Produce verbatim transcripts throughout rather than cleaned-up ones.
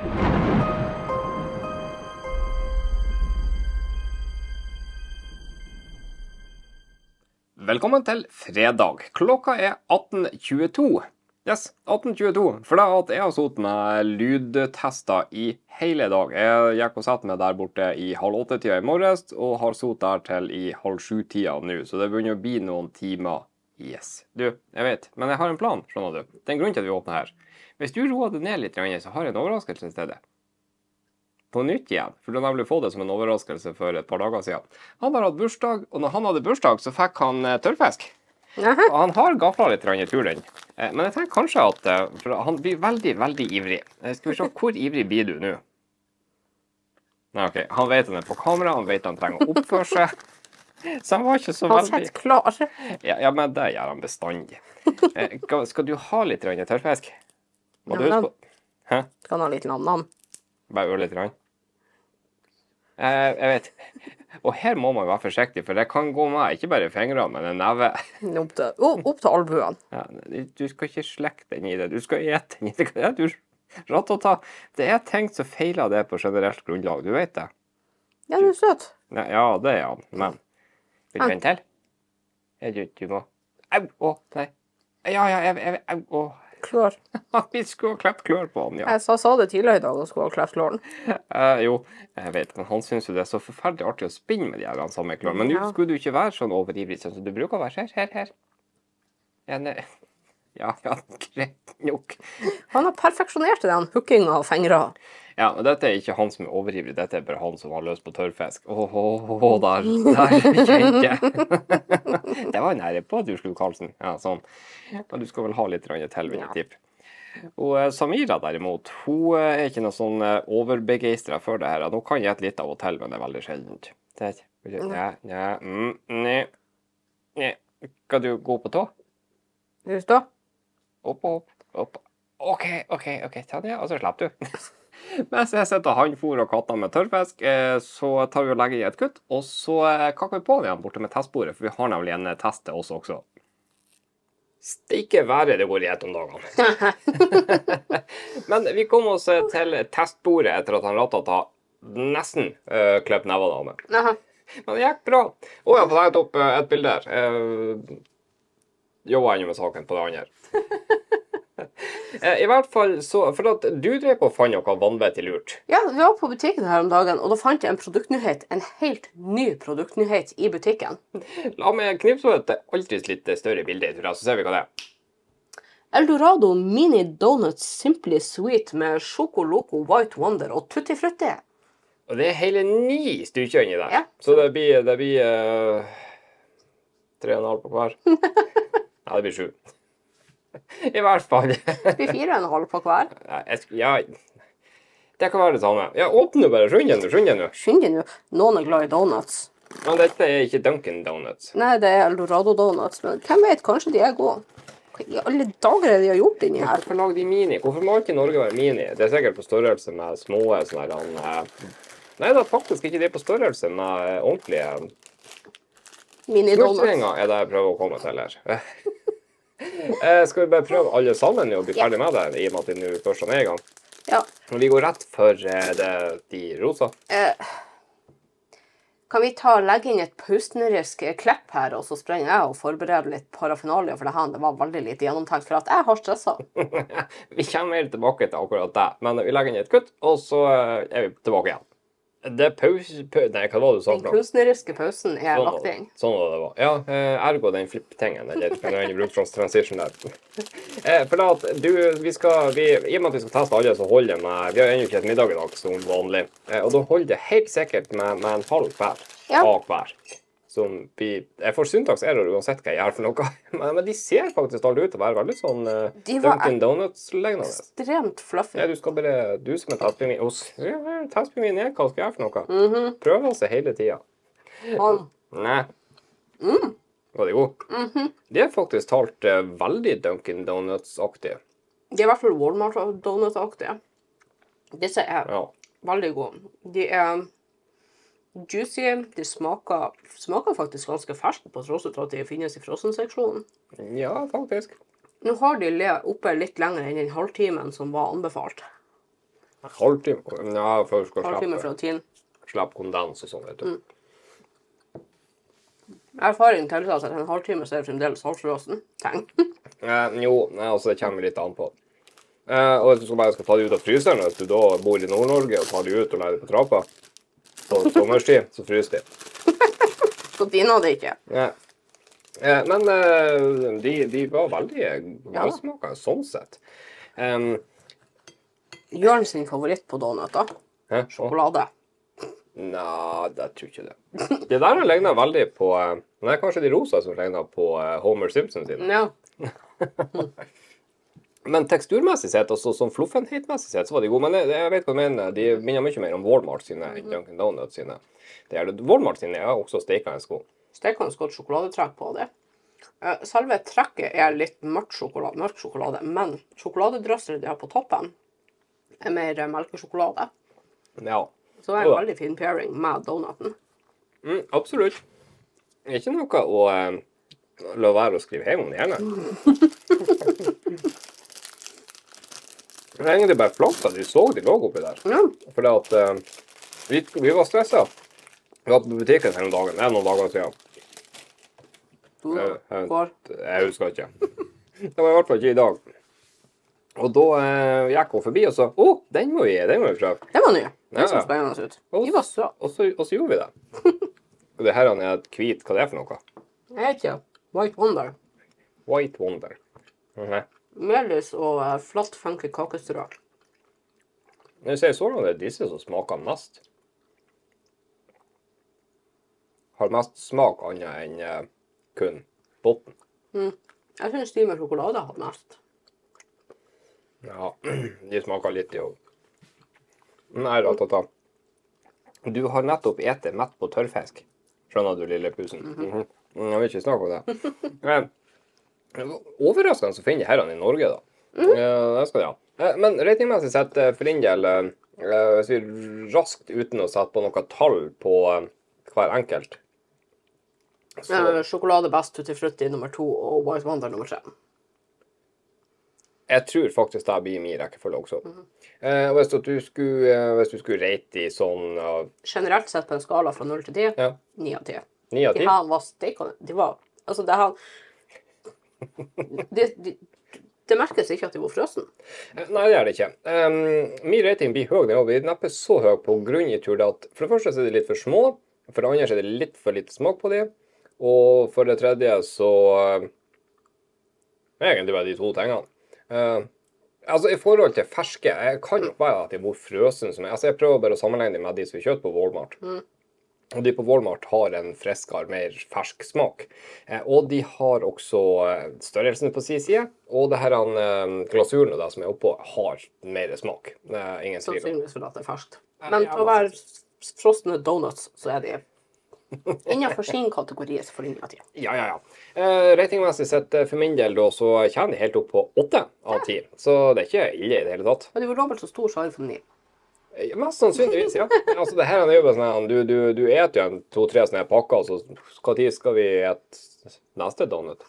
Velkommen til fredag. Klokka er atten tjueto. Yes, atten tjueto. For det at jeg har sittet med lydtester i hele dag. Jeg gikk og satt meg der borte i halv åtte-tida i morges, og har sittet der til i halv sju-tida nå. Så det begynner å bli noen timer. Yes. Du, jeg vet, men jeg har en plan, skjønner du. Det er en grunn til at vi åpner her. Hvis du roer det ned litt, så har jeg en overraskelse til stedet. På nytt igjen, for du har nemlig fått det som en overraskelse for et par dager siden. Han har hatt bursdag, og når han hadde bursdag, så fikk han uh, tørrfisk. Uh-huh. Og han har gaflet litt i turen. Eh, men jeg tenker kanskje at uh, for han blir veldig, veldig ivrig. Eh, skal vi se, hvor ivrig blir du nå? Nei, ok, han vet han er på kamera, han vet han trenger å oppføre seg. Så han var ikke så han veldig... Han sett klar. Ja, ja, men det gjør han bestandig. Eh, skal, skal du ha litt tørrfisk? Må du huske på... Hæ? Skal han ha litt nam-nam? Bare øre litt rann. Eh, jeg vet. Og her må man være forsiktig, for det kan gå med, ikke bare fingrene, men en neve. Opp til, oh, opp til albuen. Ja, du skal ikke slekke den i det. Du skal ete den i det. Ja, du, rett å ta. Det er tenkt så feiler det på generelt grunnlag, du vet det. Ja, du er søt. Ja, ja, det er han, men... Vil du en til? Ja, du, du må... Au, å, nei. Ja, ja, jeg, jeg, au, å. Klør. Vi skulle ha klept klør på han, ja. Jeg sa, sa det tidligere i dag, og skulle ha klept kløren. Uh, jo, jeg vet, men han synes jo det er så forferdelig artig å spinne med de her samme klør. Men nå ja. Skulle du ikke være sånn overivrig, sånn som du bruker å være her, her, her. Ja, ne... ja, ja, greit nok. Han har perfeksjonert den hookinga av fingre. Ja, men dette er ikke han som er overivrig, dette er bare han som har løst på tørrfisk. Åh, åh, åh, der, der kjente jeg. Det var nære på, du skulle, Karlsen. Ja, sånn. Men du skal vel ha litt til, vil jeg tippe. Og uh, Samira derimot, hun uh, er ikke noe sånn uh, overbegeistret for det her. Nå kan jeg et litt av og til, men det er veldig sjeldent. Det er ikke, ja, ja, mm, ne, ne. Skal du gå på tå? Vil du stå? Opp, opp, opp. Ok, ok, ok, Tanja, og så slipper du. Mens jeg setter handfôr og katter med tørrfisk, så tar vi og legger i et kutt, og så kakker vi på den igjen borte med testbordet, for vi har nemlig en test til oss også. Stikke være det går i et om dagene. Men vi kom oss til testbordet etter at han rattet ha nesten uh, kløpt nevet av meg. Aha. Men det gikk bra. Og jeg har fått lagt opp uh, et bilde her. Uh, jobber ennå med saken på det andre. I hvert fall så, for at du drev på å fanne noe vanvittig lurt. Ja, vi var på butikken her om dagen, og da fant jeg en produktnyhet, en helt ny produktnyhet i butikken. La meg knipse et aldri litt større bilde, tror jeg, så ser vi hva det er. Eldorado Mini Donuts Simply Sweet med Choco Loco White Wonder og Tutti Frutti. Og det er hele ni stykker inni der. Ja. Så det blir, det blir uh, tre og en halv på hver. Ja, det blir sju. I hvert fall. Det blir fire og en halv på hver. Ja, jeg, ja, det kan være det samme. Ja, åpne bare, skynd deg nå, skynd deg nå. Skynd deg nå. Noen er glad i donuts. Men dette er ikke Dunkin' Donuts. Nei, det er Eldorado Donuts, men hvem vet, kanskje de er gode. Hva i alle dager er de har gjort inni her? Hvorfor lager de mini? Hvorfor må ikke Norge være mini? Det er sikkert på størrelse med små sånne her. Nei, det er faktisk ikke det på størrelse med ordentlige mini-donuts. Smultringer er det jeg prøver å komme til her. Eh, skal vi bare prøve alle sammen og bli ferdig med det, i og med at vi nå først er i gang? Ja. Vi går rett for eh, det, de rosa. Eh, kan vi ta legge inn et pausnerisk klepp her, og så sprenger jeg og forbereder litt parafinalia for det her. Det var veldig lite gjennomtenkt, for at jeg har stresset. Vi kommer mer tilbake til akkurat det, men vi legger inn et kutt, og så er vi tilbake igjen. Det er pause... Nei, hva var det du sa? Den kunstneriske pausen er sånn, lagt inn. Sånn var det var. Ja, ergo den flipp-tingen, eller kan jeg bruke for transition der. eh, for da at du, vi skal, vi, i og med at vi skal teste alle, så holder det med, vi har ennå ikke et middag i dag som vanlig, eh, og da holder det helt sikkert med, med en halv hver, ja. Av hver. Som vi, jeg får syntaks error uansett hva jeg gjør for noe, men, men de ser faktisk alt ut til å være veldig sånn uh, Dunkin' Donuts-legnende. Ekstremt fluffy. Ja, du skal bare, du som er testpingvin, hos testpingvin er hva skal jeg gjøre for noe? Mm -hmm. Prøver seg hele tiden. Han. Nei. Mm. Var det god? Mm -hmm. Det er faktisk talt uh, veldig Dunkin' Donuts-aktig. De er i hvert fall Walmart Donuts-aktige. Disse er ja. Veldig gode. De er juicy, de smaker, smaker faktisk ganske ferskt på tross av at de finnes i frossen-seksjonen. Ja, faktisk. Nå har de le oppe litt lenger enn den halvtimen som var anbefalt. Halvtime? Ja, før du skal Halvtime fra slippe, tiden. slippe kondens og sånn, vet du. Mm. Erfaring tilsier at en halvtime så er det fremdeles halvfrossen. Tenk. Eh, jo, nei, altså det kommer litt an på. Eh, og hvis du skal bare skal ta det ut av fryseren, hvis du da bor i Nord-Norge og tar det ut og legger det på trappa, på sommerstid, så fryser de. Så dina det ikke. Ja. Eh, men eh, de, de var veldig velsmakende sånn sett. Um, Jørn sin favoritt på donut da. hæ? Sjokolade. Nei, det tror jeg ikke det. Det der har lignet veldig på eh, Nei, kanskje de rosa som lignet på eh, Homer Simpson sine. Ja. Men teksturmessig sett, og sånn fluffenheitmessig sett, så var de gode. Men jeg, jeg vet hva jeg mener, de minner mye mer om Walmart sine enn Dunkin' Donuts sine. Det er det. Walmart sine er også stekende sko. Stekende godt sjokoladetrekk på det. Eh, Selve trekket er litt mørk sjokolade, mørk sjokolade, men sjokoladedrøsser de har på toppen er mer eh, melkesjokolade. Ja. Så det er en veldig fin pairing med donuten. Mm, absolutt. Det er ikke noe å eh, la være å skrive hjem om det gjerne. Det er egentlig bare flott at vi så de lå oppi der. Ja. Fordi at eh, vi, vi var stresset. Vi var på butikken her om dagen. Det er noen dager siden. Du Jeg, jeg, får. jeg husker ikke. Det var i hvert fall ikke i dag. Og da eh, gikk hun forbi og sa, «Å, den må vi, den må vi prøve». Det var ny. Det Ja, så ja. spennende ut. Og, De var søte. og, så, og så gjorde vi det. Og det her er et hvit, hva det er for noe? Jeg vet ikke. White Wonder. White Wonder. Mhm. Melis og eh, flatt funky kakestrø. Når jeg sier så langt, det er disse som smaker mest. Har mest smak annet enn eh, kun botten. Mm. Jeg synes de med sjokolade har mest. Ja, de smaker litt i også. Nei, ratata. Du har nettopp ete mett på tørrfisk. Skjønner du, lille pusen? Mhm. Jeg vil ikke snakke om det. Men, overraskende så finner de herrene i Norge, da. Ja, det skal de ha. Eh, Men ratingmessig sett, eh, for din del, eh, hvis vi raskt uten å sette på noe tall på eh, hver enkelt, så Eh, sjokolade best, Tutti Frutti nummer to og White Wonder nummer tre. jeg tror faktisk det blir min rekkefølge også. Eh, og hvis, at du skulle, eh, hvis du skulle rate i sånn uh, Generelt sett på en skala fra null til ti, ja, ni av ti. ni av De ti. her var steikende. De var, altså det her, det, de, det merkes ikke at de var frøsen. Eh, Nei, det er det ikke. Um, min rating blir høy, og vi er neppe så høy på grunn i tur det at for det første så er de litt for små, for det andre så er det litt for lite smak på de, og for det tredje så uh, egentlig bare de to tingene. Uh, altså i forhold til ferske, jeg kan nok være at de var frøsen som er, altså jeg prøver bare å sammenligne dem med de som vi kjøper på Walmart. Mm. Og de på Walmart har en friskere, mer fersk smak. Eh, og de har også eh, størrelsen på sin side, og det her eh, glasuren og det som er oppå har mer smak. Eh, ingen tvil om. Sannsynligvis fordi det er ferskt. Ja, Men ja, til å være frosne donuts, så er de innenfor sin kategori så får de ni av ti. Ja, ja, ja. Eh, ratingmessig sett eh, for min del da, så kommer de helt opp på åtte av ti. Så det er ikke ille i det hele tatt. Men de var dobbelt så stor, så har de fått ni. Eh, Mest sannsynligvis, ja. Altså det her er jo bare sånn, du, du, du eter jo en to-tre sånne pakker, så hva tid skal vi ete neste donut?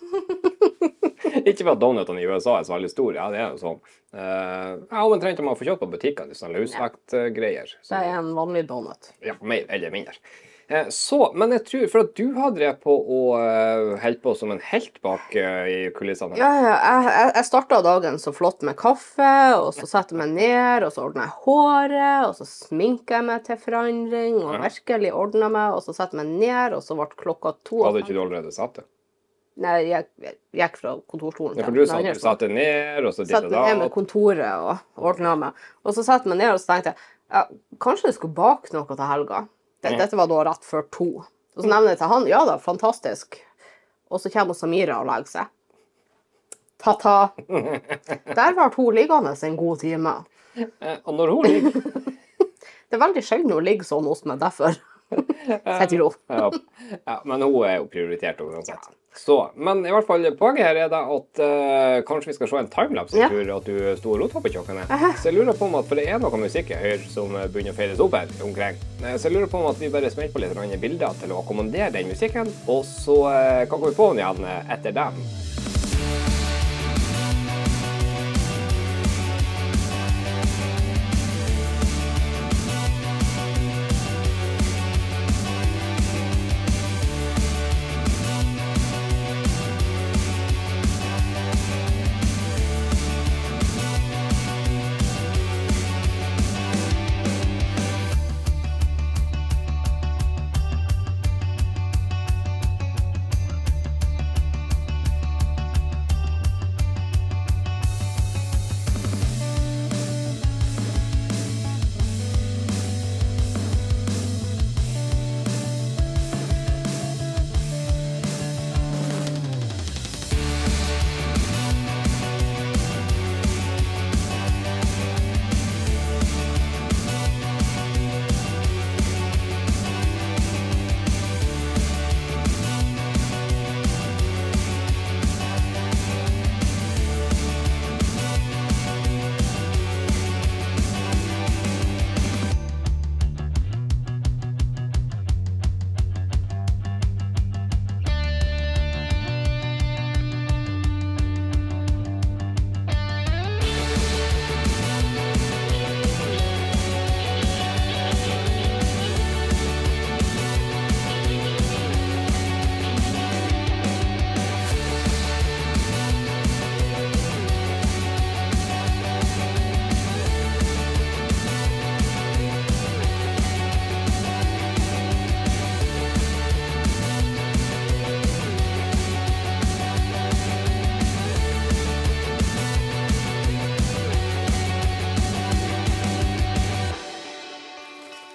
Ikke for at donutene i U S A er så veldig store, ja, det er jo sånn. Uh, ja, omtrent om man får kjøpt på butikkene, sånne løsvektgreier. Det er en vanlig donut. Ja, mer eller mindre. Eh, Så, men jeg tror, for at du har drevet på å uh, helle på som en helt bak eh, i kulissene. Ja, ja, jeg, jeg, jeg startet dagen så flott med kaffe, og så setter jeg meg ned, og så ordner jeg håret, og så sminker jeg meg til forandring, og Ja. virkelig ordner meg, og så setter jeg meg ned, og så ble klokka to. Hadde ikke du allerede satt det? Nei, jeg, jeg gikk fra kontorstolen. Ja, til for du den sa at andre du satte ned, og så ditt Satt og meg ned med datt. kontoret og ordna meg. Og så satte jeg meg ned og så tenkte jeg, ja, kanskje jeg skulle bake noe til helga. Dette, dette var da rett før to. Og så nevner jeg til han, ja da, fantastisk. Og så kommer Samira og legger seg. Ta-ta. Der var hun liggende en god time. Eh, Og når hun ligger Det er veldig sjelden hun ligger sånn hos meg, derfor. Sett i ro. ja, ja, men hun er jo prioritert uansett. Så, men i hvert fall, poenget her er da at eh, kanskje vi skal se en timelapse Ja. tur at du sto og rota på kjøkkenet. Så jeg lurer på om at, for det er noe musikk jeg hører som eh, begynner å feires opp her omkring. Eh, Så jeg lurer på om at vi bare smelter på litt grann bilder til å akkommodere den musikken, og så eh, kan vi få den igjen eh, etter dem.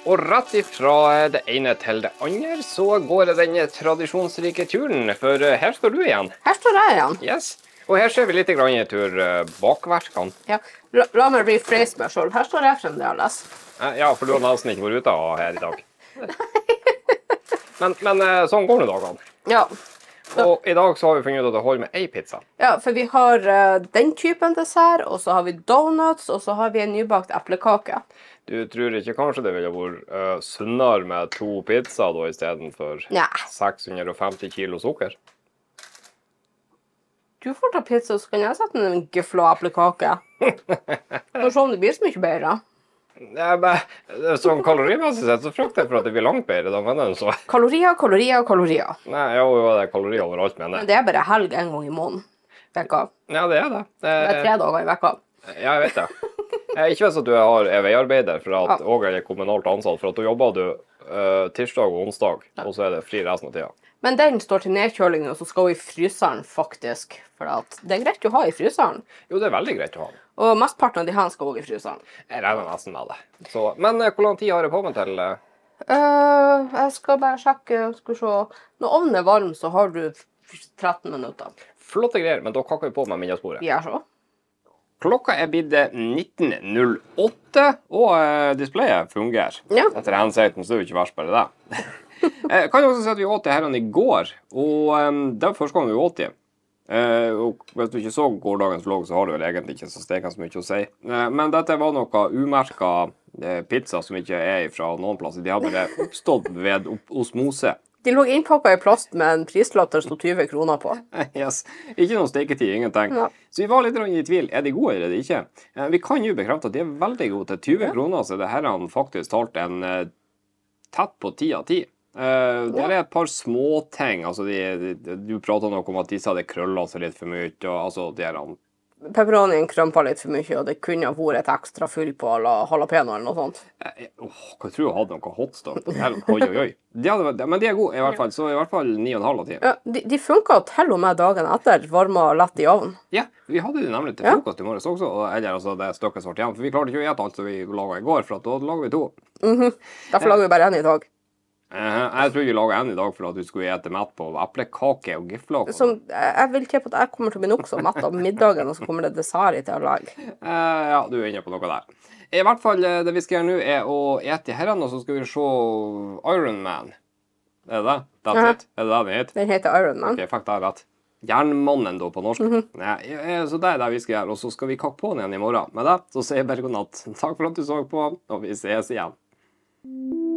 Og rett ifra det ene til det andre så går det den tradisjonsrike turen, for her står du igjen. Her står jeg igjen. Yes. Og her ser vi litt grann i tur bakverkene. Ja, la, la meg rephrase meg selv. Her står jeg fremdeles. Ja, for du har nesten ikke vært ute her i dag. Men, men sånn går det dagene. Ja. Og i dag så har vi funnet ut at det holder med ei pizza. Ja, for vi har uh, den typen dessert, og så har vi donuts, og så har vi en nybakt eplekake. Du tror ikke kanskje det ville vært uh, sunnere med to pizza da, i stedet for Nei. seks hundre og femti kilo sukker? Du får ta pizza, så kan jeg sette en gifla eplekake. Og se om det blir så mye bedre. Ja, men, sånn kalorimessig sett så frykter jeg for at det blir langt bedre da, men så. Kalorier, kalorier, kalorier. Nei, jo, jo, det er kalorier overalt, mener Men jeg. det er bare helg en gang i måneden. Vekka. Ja, det er det. Det er tre dager i vekka. Ja, jeg vet det. Jeg ikke vet at du er, er veiarbeider for at, Ja. og er kommunalt ansatt, for at du jobber du uh, tirsdag og onsdag, og så er det fri resten av tida. Men den står til nedkjøling, og så skal vi i fryseren, faktisk. For at det er greit å ha i fryseren. Jo, det er veldig greit å ha. Og mestparten av de her skal også i fryseren. Jeg regner nesten med det. Så, men uh, hvor lang tid har jeg på meg til? Uh, Uh, jeg skal bare sjekke, skal vi se. Når ovnen er varm, så har du tretten minutter. flotte greier, men da kakker vi på med middagsbordet. Vi er så. Klokka er blitt nitten null åtte, og uh, displayet fungerer. Ja. Etter hensikten, så er det jo ikke verst bare det. Jeg kan jo også si at vi åt det her i går, og um, det var første gang vi åt det. Uh, og hvis du ikke så gårdagens vlogg, så har du vel egentlig ikke så stekende så mye å si. Uh, men dette var noe umerket uh, pizza som ikke er fra noen plasser. De har bare oppstått ved osmose. De lå innpakket i plast med en prislapp der det stod tyve kroner på. Yes. Ikke noe steketid, ingenting. Ja. Så vi var litt i tvil. Er de gode eller er de ikke? Uh, vi kan jo bekrefte at de er veldig gode. Til tyve kroner så er det her han faktisk talt en uh, tett på ti av ti. Uh, det er et par små ting, altså de, de, du prater nok om at disse hadde krøllet seg litt for mye, og altså de er han... Pepperonien krømpa litt for mye, og det kunne ha vært et ekstra fyll på jalapeno eller noe sånt. Uh, oh, jeg tror jeg hadde noe hotstock. Oi, oi, oi. De hadde, men de er gode i hvert fall, så i hvert fall ni og en halv av ti. Ja, de, de funket til og med dagen etter, varma lett i ovnen. Ja, vi hadde det nemlig til Ja. frokost i morges også, og- eller altså det stykket svart igjen, for vi klarte ikke å gjette alt som vi laget i går, for at da laget vi to. Derfor lager vi bare en i dag. Uh, jeg tror vi laget en i dag for at du skulle ete mett på eplekake og gifler. Som, jeg jeg vil tippe at jeg kommer til å bli nok så mett av middagen, og så kommer det dessert i tillegg. Eh, ja, du er inne på noe der. I hvert fall, eh, det vi skal gjøre nå er å ete i herren, og så skal vi se Iron Man. Er det det? That's Ja. it? Er det det den heter? Den heter Iron Man. Ok, jeg fikk det rett. Jernmannen da på norsk. Nei, eh, så det er det vi skal gjøre, og så skal vi kakke på den igjen i morgen. Med det, så sier jeg bare god natt. Takk for at du så på, og vi ses igjen.